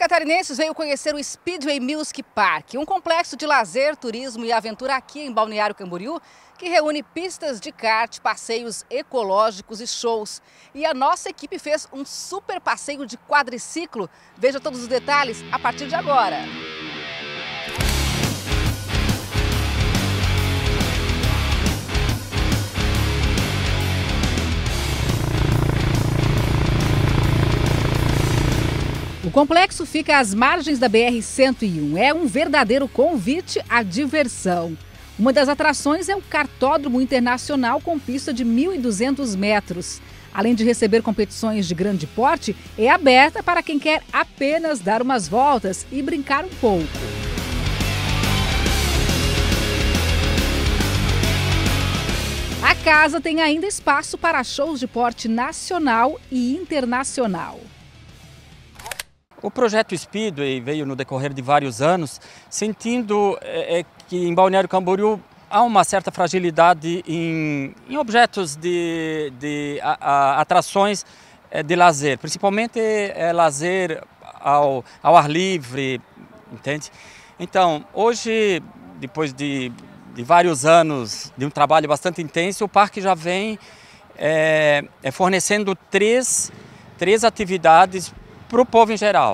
catarinenses veio conhecer o Speedway Music Park, um complexo de lazer, turismo e aventura aqui em Balneário Camboriú, que reúne pistas de kart, passeios ecológicos e shows. E a nossa equipe fez um super passeio de quadriciclo. Veja todos os detalhes a partir de agora. O complexo fica às margens da BR-101. É um verdadeiro convite à diversão. Uma das atrações é o Kartódromo Internacional com pista de 1.200 metros. Além de receber competições de grande porte, é aberta para quem quer apenas dar umas voltas e brincar um pouco. A casa tem ainda espaço para shows de porte nacional e internacional. O projeto Speedway veio no decorrer de vários anos, sentindo que em Balneário Camboriú há uma certa fragilidade em objetos de atrações de lazer, principalmente lazer ao ar livre, entende? Então, hoje, depois de vários anos de um trabalho bastante intenso, o parque já vem fornecendo três atividades para o povo em geral.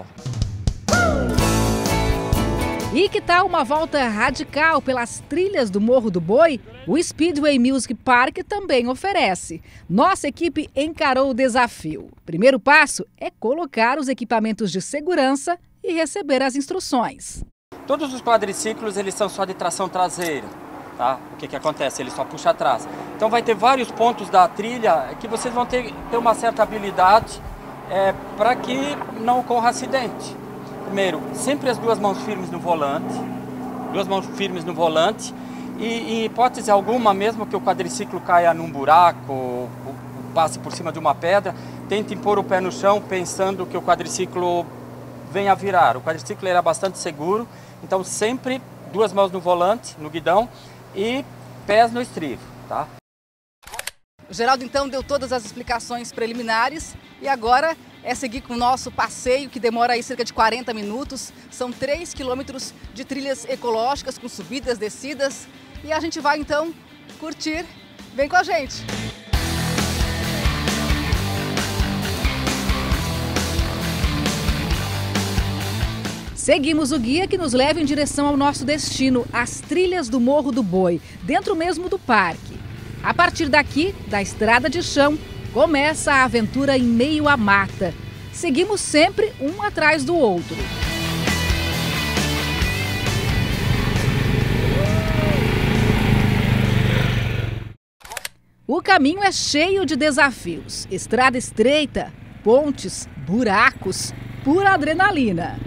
E que tal uma volta radical pelas trilhas do Morro do Boi? O Speedway Music Park também oferece. Nossa equipe encarou o desafio. Primeiro passo é colocar os equipamentos de segurança e receber as instruções. Todos os quadriciclos eles são só de tração traseira, tá? O que acontece? Ele só puxa atrás. Então vai ter vários pontos da trilha que vocês vão ter uma certa habilidade para que não ocorra acidente. Primeiro, sempre as duas mãos firmes no volante, e em hipótese alguma, mesmo que o quadriciclo caia num buraco ou passe por cima de uma pedra, tente pôr o pé no chão pensando que o quadriciclo venha a virar. O quadriciclo era bastante seguro, então sempre duas mãos no volante, no guidão, e pés no estribo, tá? O Geraldo então deu todas as explicações preliminares e agora é seguir com o nosso passeio, que demora aí cerca de 40 minutos. São 3 quilômetros de trilhas ecológicas com subidas, descidas. E a gente vai então curtir. Vem com a gente! Seguimos o guia que nos leva em direção ao nosso destino, as trilhas do Morro do Boi, dentro mesmo do parque. A partir daqui, da estrada de chão, começa a aventura em meio à mata. Seguimos sempre um atrás do outro. O caminho é cheio de desafios. Estrada estreita, pontes, buracos, pura adrenalina.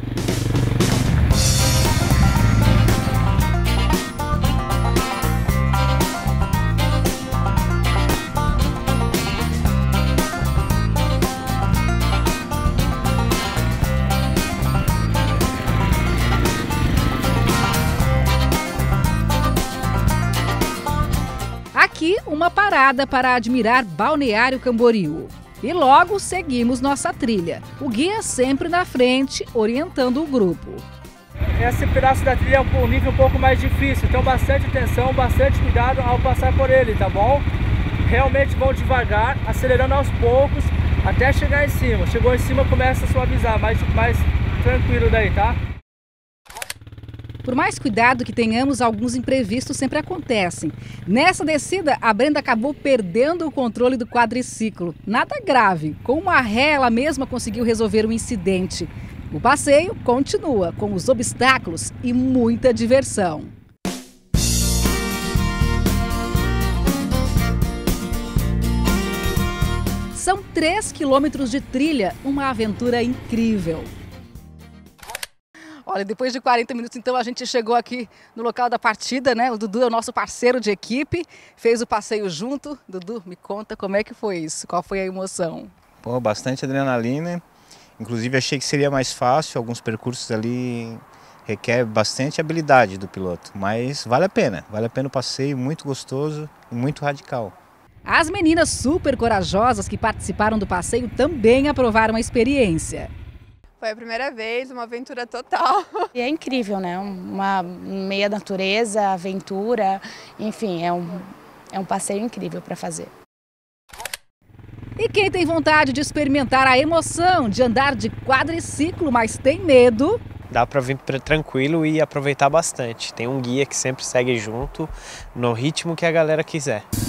Aqui, uma parada para admirar Balneário Camboriú. E logo seguimos nossa trilha. O guia sempre na frente, orientando o grupo. Esse pedaço da trilha é um nível um pouco mais difícil, então bastante atenção, bastante cuidado ao passar por ele, tá bom? Realmente vão devagar, acelerando aos poucos, até chegar em cima. Chegou em cima, começa a suavizar, mais tranquilo daí, tá? Por mais cuidado que tenhamos, alguns imprevistos sempre acontecem. Nessa descida, a Brenda acabou perdendo o controle do quadriciclo. Nada grave. Com uma ré, ela mesma conseguiu resolver o incidente. O passeio continua, com os obstáculos e muita diversão. São 3 quilômetros de trilha, uma aventura incrível. Olha, depois de 40 minutos, então, a gente chegou aqui no local da partida, né? O Dudu é o nosso parceiro de equipe, fez o passeio junto. Dudu, me conta como é que foi isso, qual foi a emoção? Pô, bastante adrenalina, inclusive achei que seria mais fácil, alguns percursos ali requer bastante habilidade do piloto, mas vale a pena o passeio, muito gostoso e muito radical. As meninas super corajosas que participaram do passeio também aprovaram a experiência. Foi a primeira vez, uma aventura total. E é incrível, né? Uma meia natureza, aventura, enfim, é um passeio incrível para fazer. E quem tem vontade de experimentar a emoção de andar de quadriciclo, mas tem medo... Dá para vir tranquilo e aproveitar bastante. Tem um guia que sempre segue junto no ritmo que a galera quiser.